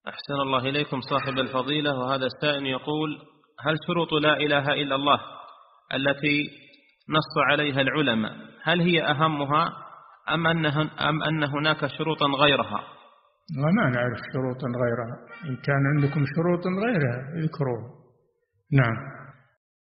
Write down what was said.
أحسن الله إليكم صاحب الفضيلة. وهذا السائل يقول: هل شروط لا إله إلا الله التي نص عليها العلماء هل هي أهمها أم أن هناك شروطا غيرها؟ وما نعرف شروطا غيرها، إن كان عندكم شروط غيرها اذكروها. نعم.